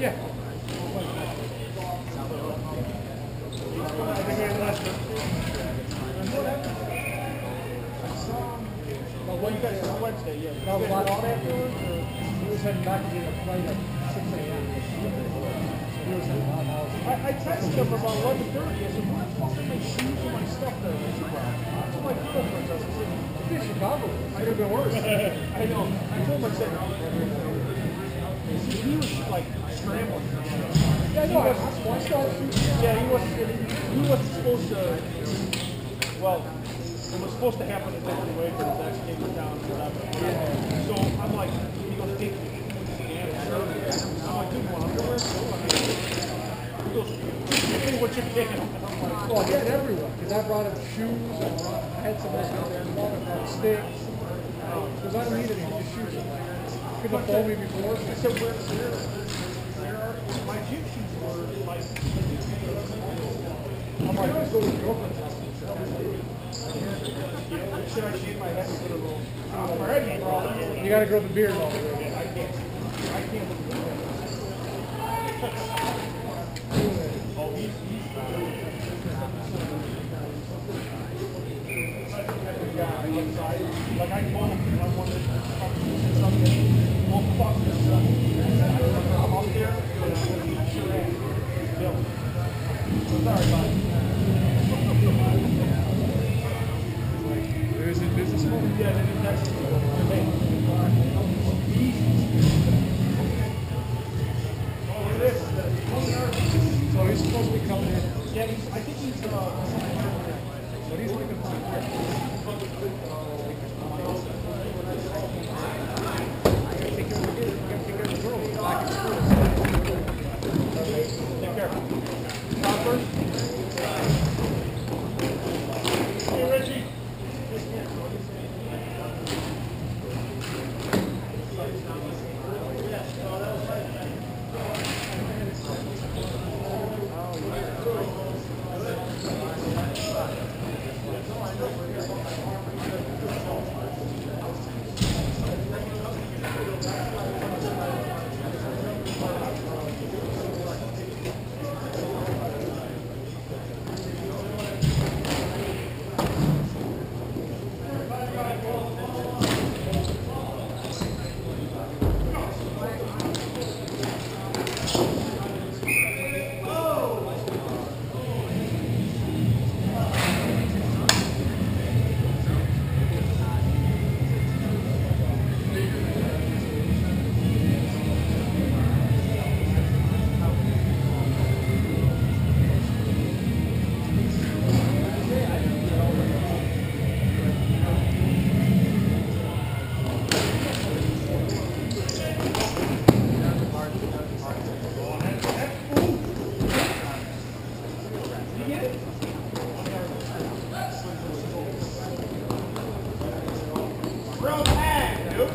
Yeah. Well, you guys on Wednesday, yeah. Now, about all that doing, he was heading back to get a flight at 6 a.m. He was heading out now. I texted him about 11:30. I said, where the fuck are my shoes and my stuff there? He said, well, my girlfriend's house. I said, It's in Chicago. It could have been worse. I know. I told him, I said, he was like scrambling. Yeah, no, I saw it. Yeah, he wasn't supposed to, well, it was supposed to happen a different way, but his ex came down or whatever. So I'm like, he goes, hey, I'm like, dude, well, underwear? He goes, give me what you can. And I'm like, Well, I had everyone, because I brought him shoes, I had some out there, I brought sticks, because I don't need any, just shoes. Couldn't have told me before. I said, where are my gym shoes were like, I'm like, let's go to the girlfriend's house. should I shave my head and put a little, my head, bro? You gotta grow the beard all the way. I can't look at that. Oh, he's like I told him, I wanted to talk to him something. Well, fuck this stuff. I'm up there, and I'm going to eat your ass. Bill. So sorry about it. There is in business mode? Yeah, they didn't text me. Oh, it is. So he's supposed to be coming in. Yeah, I think he's, But he's leaving take care of the kid. You gotta take care of the girl. Back in school. take care. Stop first. Hey, Richie. Bro, tag, dude.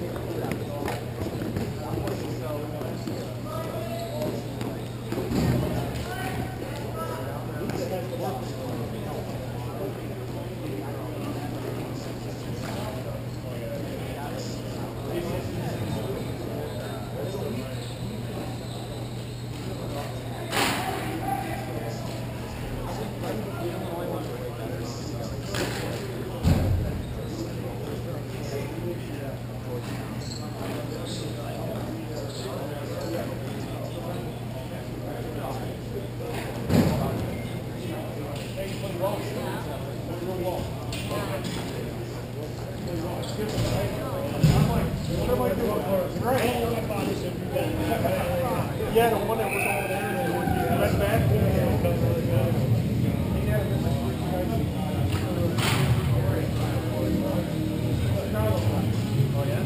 Yeah, the one that was over there that went back. Oh, yeah?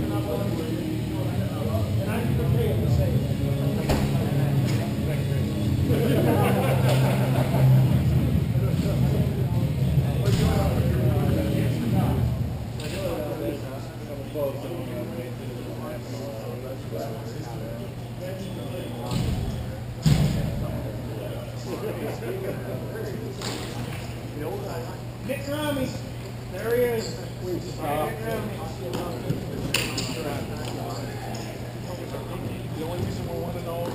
And I can pay him the same. Nick Rami. There he is. Nick Rami. The only reason we want to know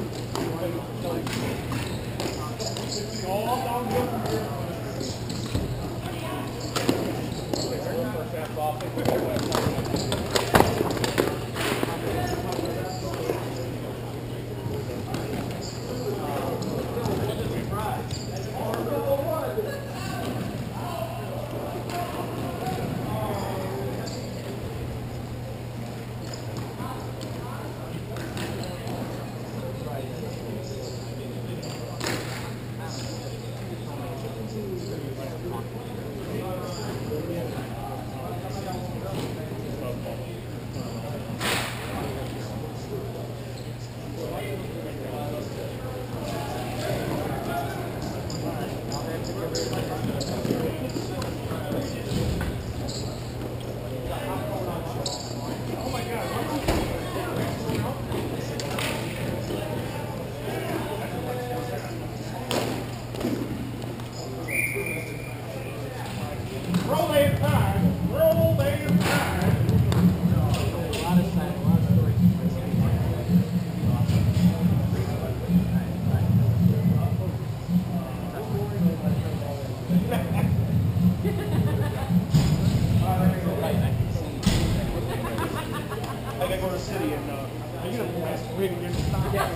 I go to the city and are you gonna masturbate in your style? Yeah.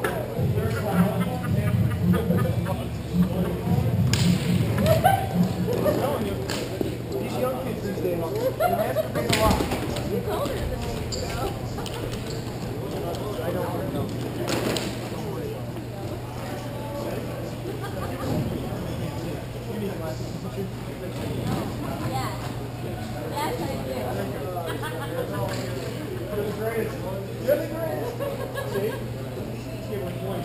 I'm telling you, these young kids these days, they masturbate a lot. You told her this, bro. I don't know. Yeah. Yes, I do. You're the greatest. You're the greatest. See? She gave 1 point.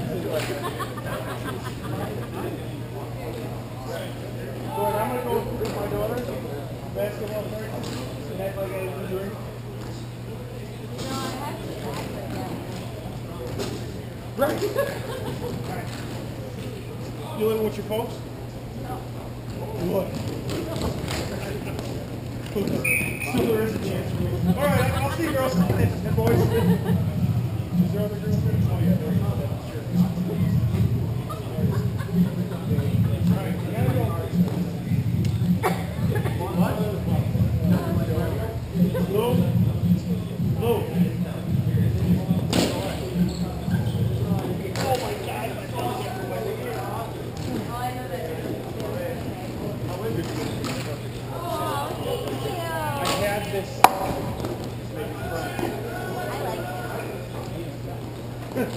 So I'm going to go with my daughter, basketball practice, and act like I didn't drink. No, I have to act like that. Right. You living with your folks? No. What? So there is a chance for me. All right, I'll see you girls and boys. Is there other girlfriends? Oh yeah, there is. Sure. All right, you gotta go. What? Lou? Lou? Oh my God, my phone's everywhere. Oh, I know that. Oh, thank you. I had this. I like it.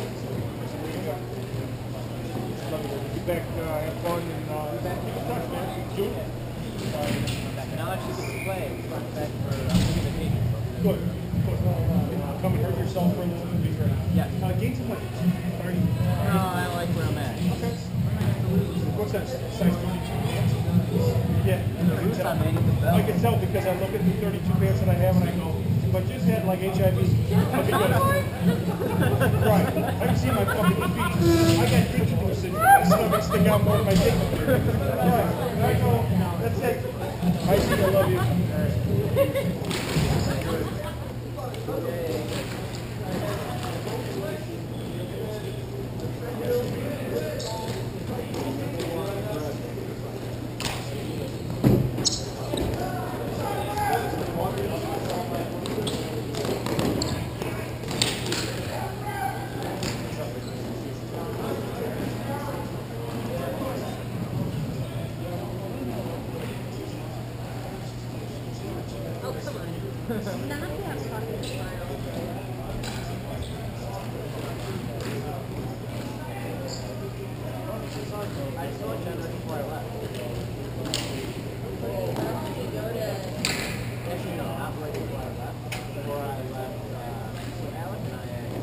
Be back, have fun, and keep in touch, man. June. And I'll actually get to play front back for vacation. Good. Good. Come and hurt yourself for a little bit. Be great. Yeah. Gates of like 30. No, I like where I'm at. Okay. What's that? Size 32 pants? Yeah. I can tell because I look at the 32 pants that I have and I go, if I just had like HIV, I'd be good. Right. I can see my fucking feet. I got dick juice and my stomach stick out more than my dick. Right. And I go, that's it. I see, I love you. Oh, come on. None of you have fucking smile. I saw Jennifer before I left. Why don't you go to... Actually, no, not right before I left. Before I left, so Alec and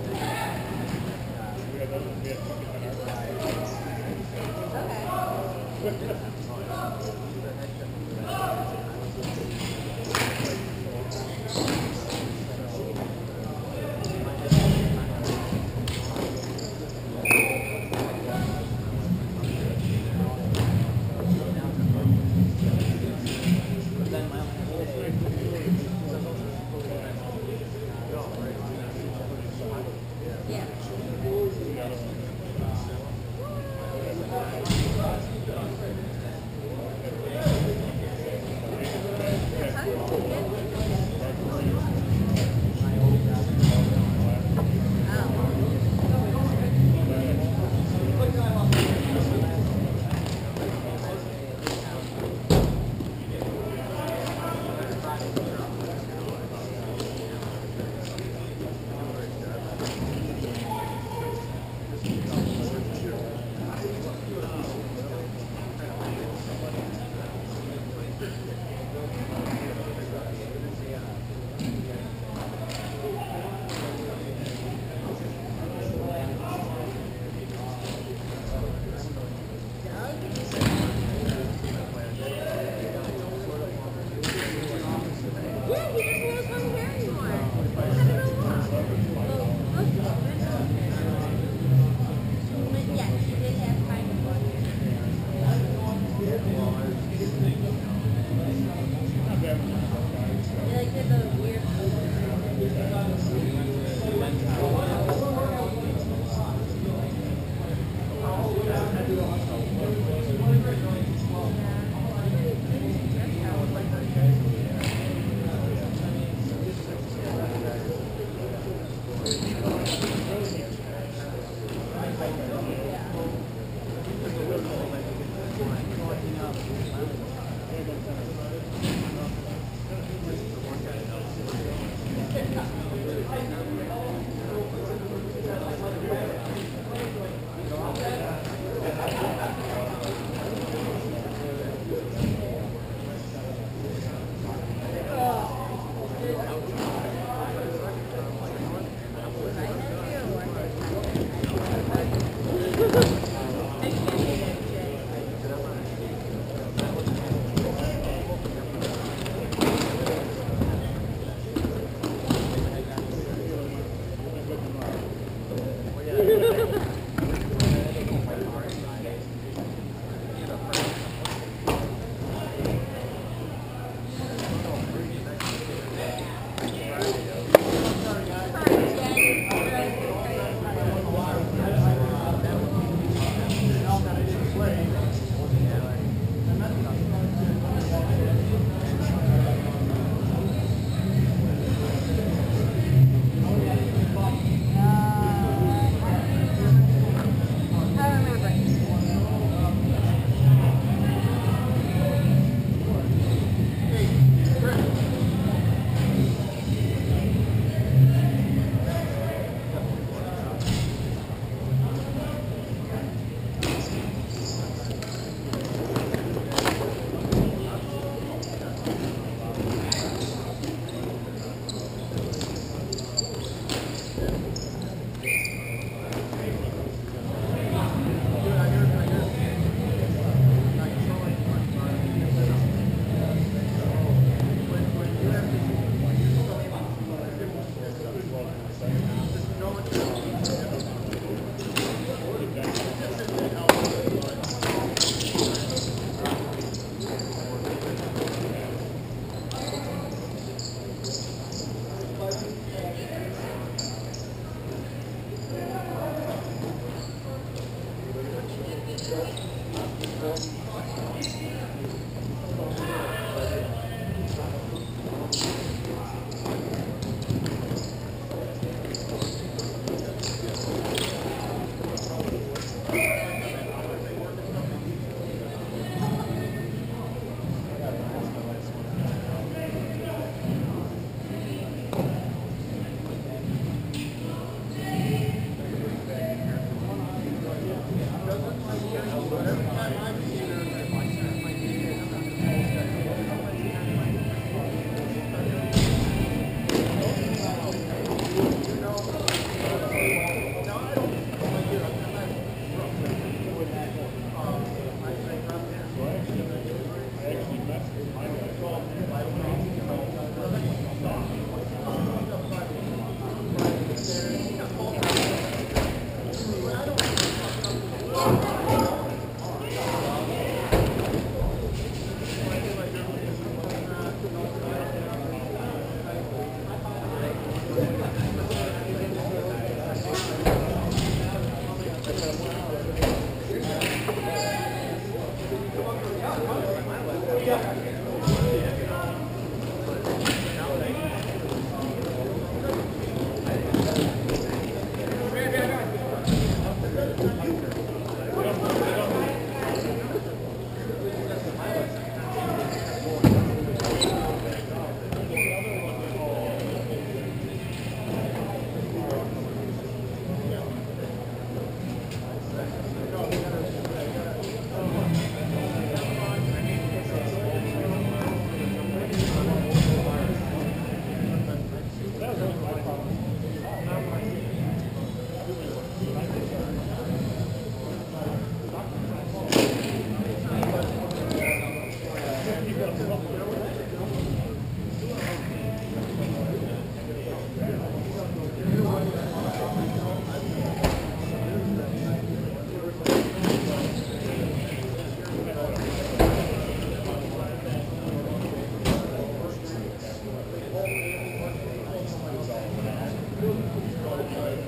but then my own day. Yeah.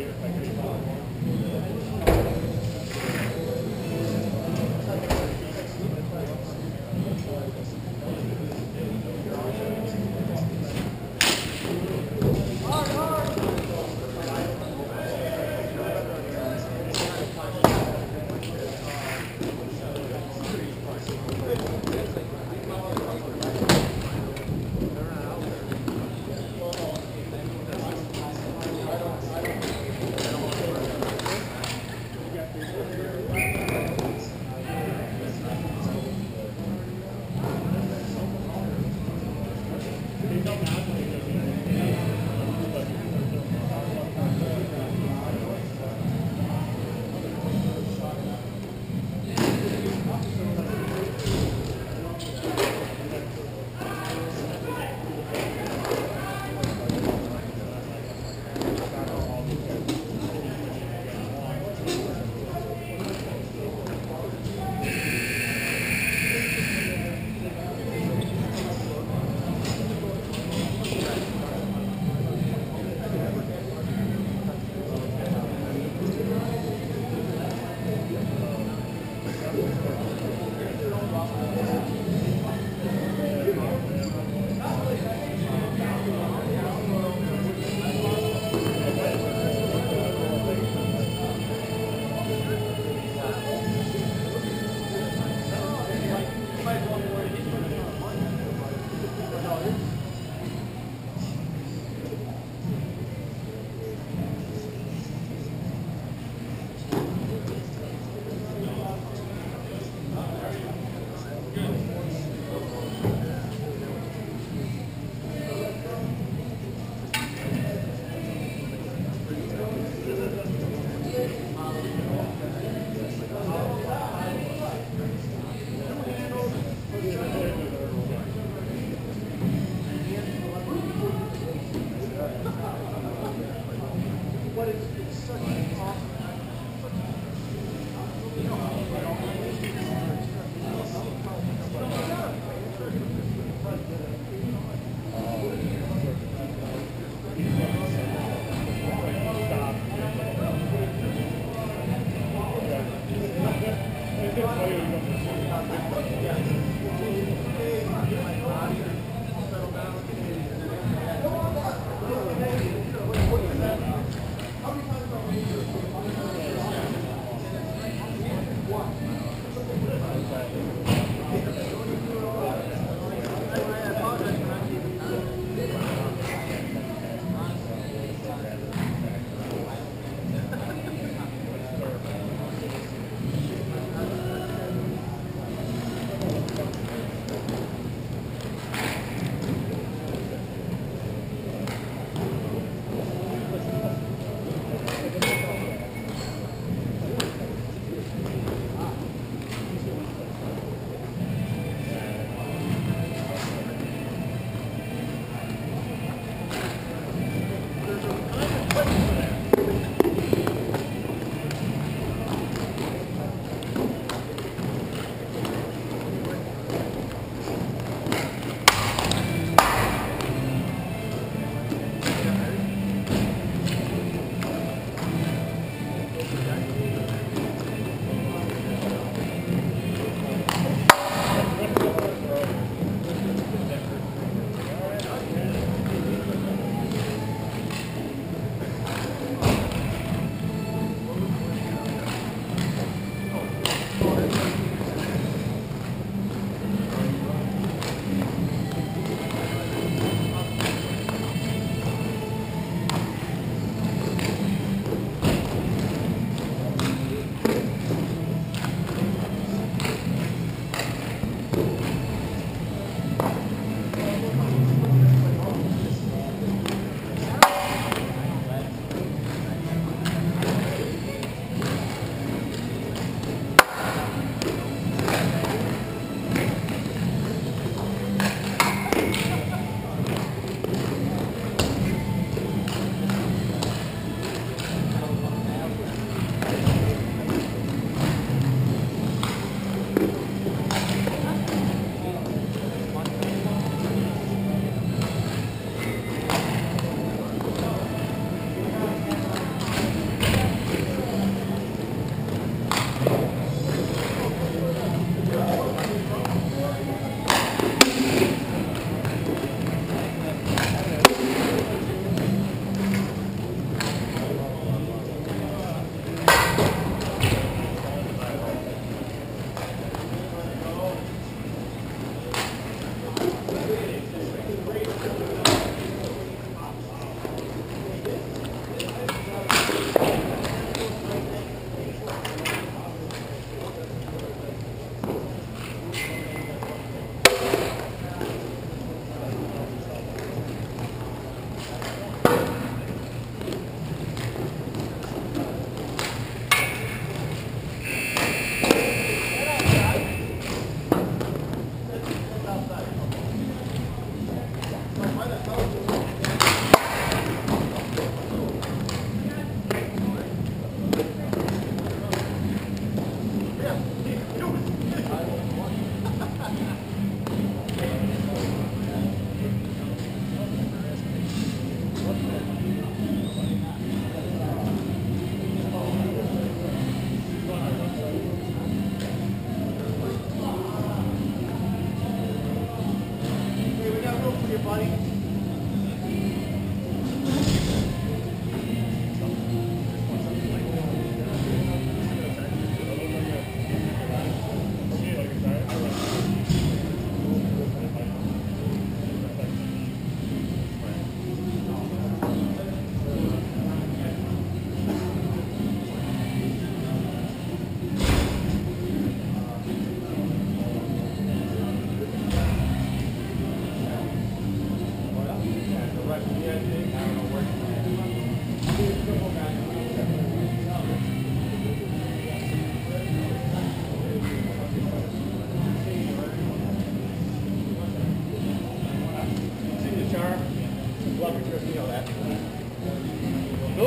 How many times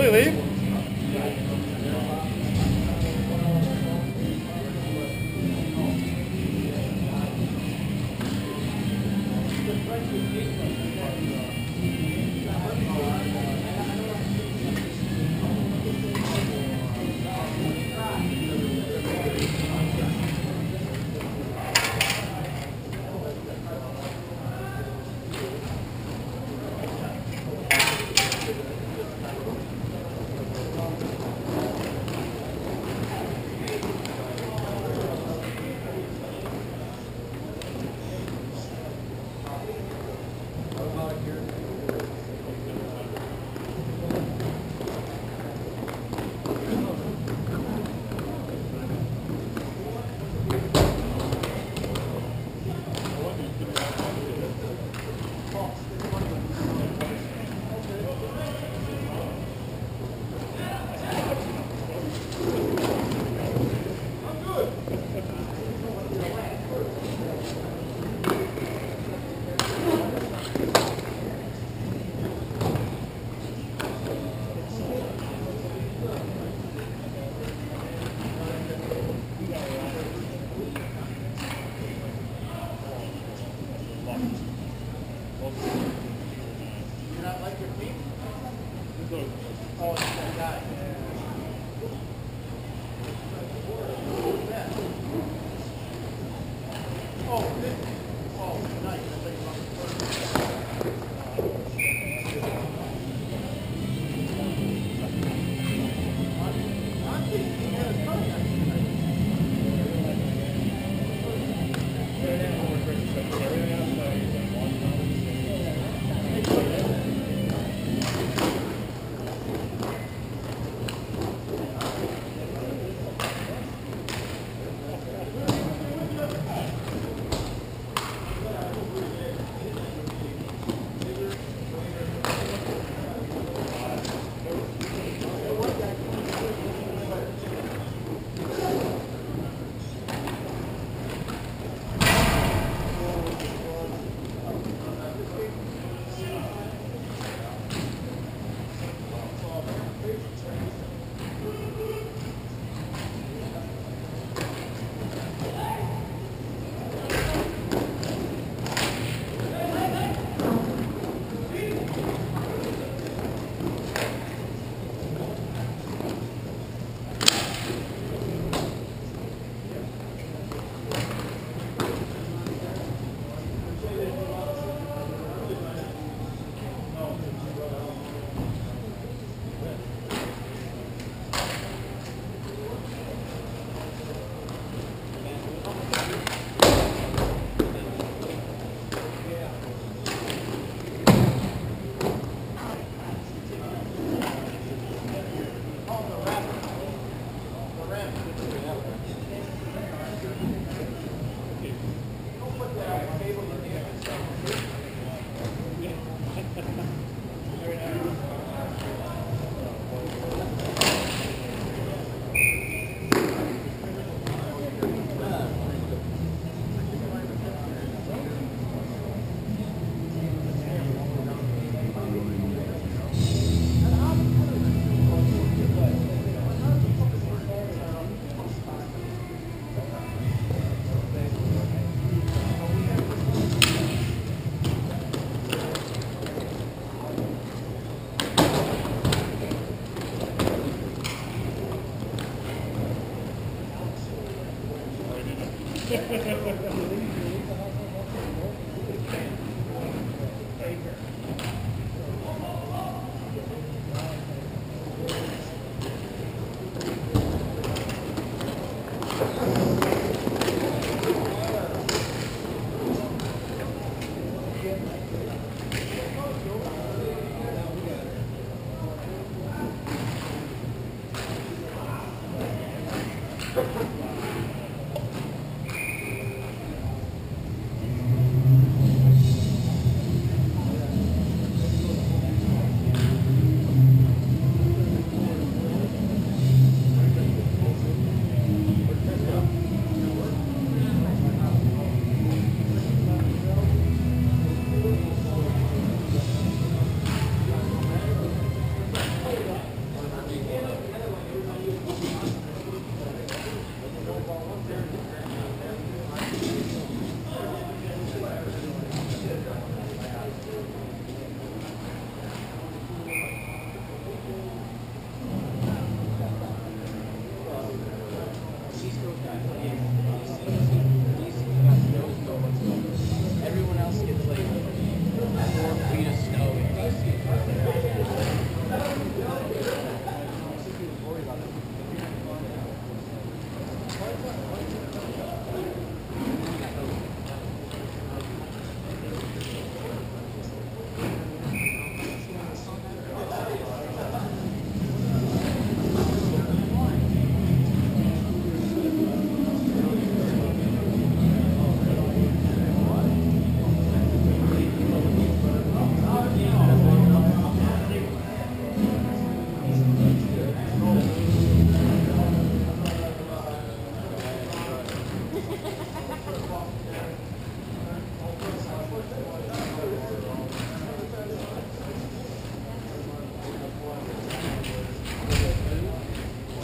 you leave?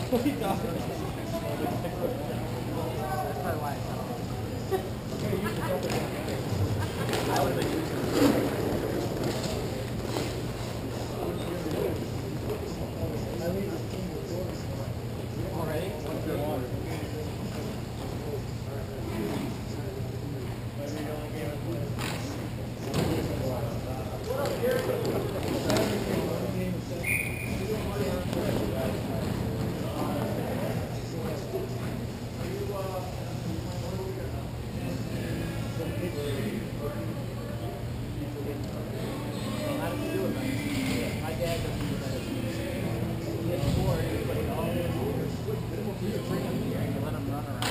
He does. That's probably why it's not. I would have been using it. Already? What's your water? How did you do it, man? My dad doesn't do that. He had four, he played all the years. You could bring him here and you let him run around.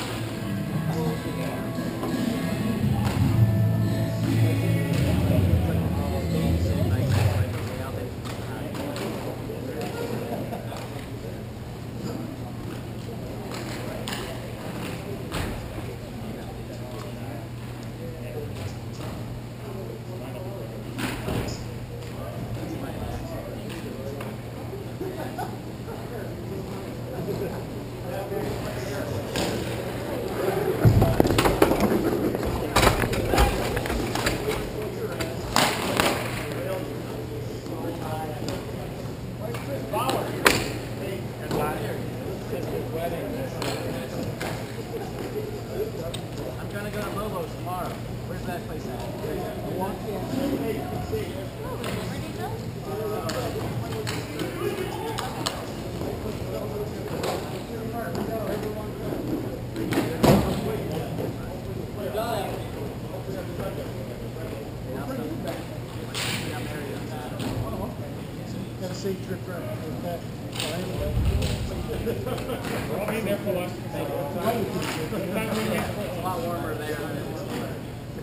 I'm trying to go to Lobo's tomorrow. Where's that place at? Got a safe trip right with that. I'll be there for lunch. It's a lot warmer there than it is here.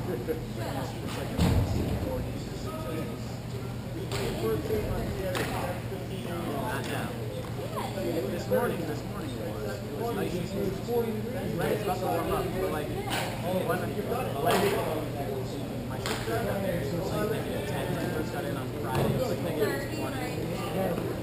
Not now. This morning it was. It was nice. Right, it's about to warm up. But like, my sister got there, it was like negative 10. My first got in on Friday, it was like negative 20.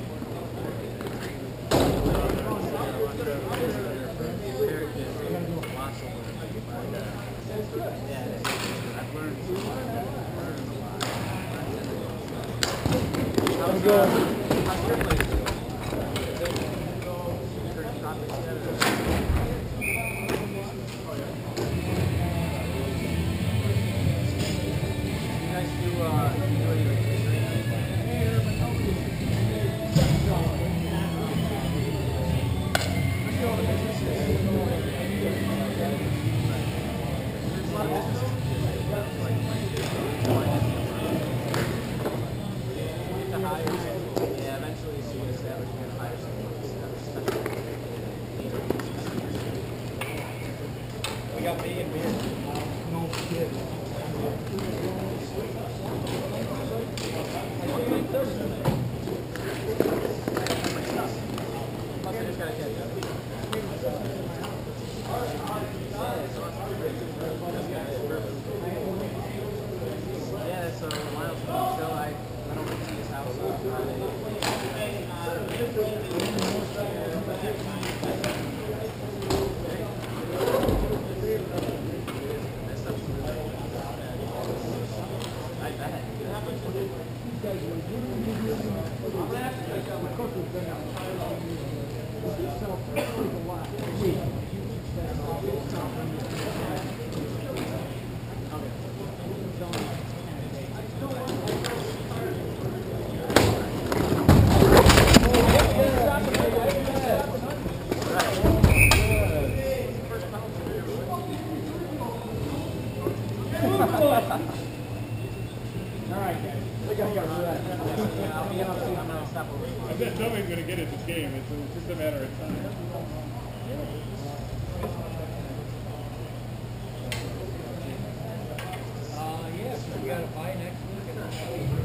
How's your place doing? You guys do any like We got me and beer. No kid. Yeah, so Miles so I went over to his house on Friday. I bet. I bet somebody's going to get it this game. It's just a matter of time. Yes, we got a bye next week.